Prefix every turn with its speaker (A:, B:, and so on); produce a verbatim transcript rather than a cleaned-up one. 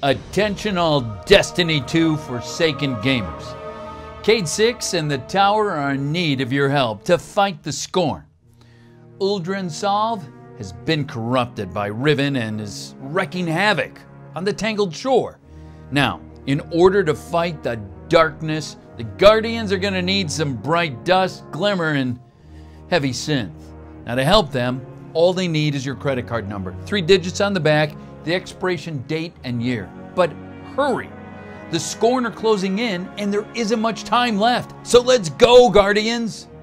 A: Attention all Destiny two Forsaken gamers. Cayde six and the Tower are in need of your help to fight the Scorn. Uldren Sov has been corrupted by Riven and is wreaking havoc on the Tangled Shore. Now, in order to fight the darkness, the Guardians are going to need some bright dust, glimmer, and heavy synth. Now to help them, all they need is your credit card number, three digits on the back, the expiration date and year. But hurry! The Scorn are closing in and there isn't much time left. So let's go, Guardians!